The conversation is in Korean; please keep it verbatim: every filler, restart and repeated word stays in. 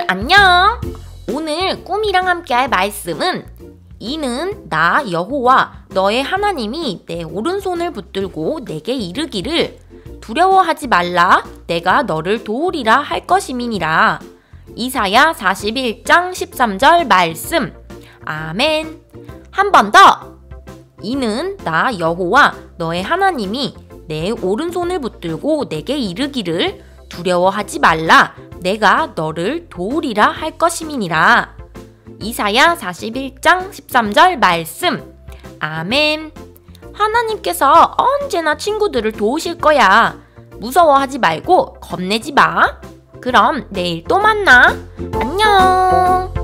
안녕! 오늘 꿈이랑 함께 할 말씀은 이는 나 여호와 너의 하나님이 내 오른손을 붙들고 내게 이르기를 두려워하지 말라 내가 너를 도우리라 할 것임이니라. 이사야 사십일 장 십삼 절 말씀. 아멘. 한 번 더. 이는 나 여호와 너의 하나님이 내 오른손을 붙들고 내게 이르기를 두려워하지 말라 내가 너를 도우리라 할 것임이니라. 이사야 사십일 장 십삼 절 말씀. 아멘. 하나님께서 언제나 친구들을 도우실 거야. 무서워하지 말고 겁내지 마. 그럼 내일 또 만나. 안녕.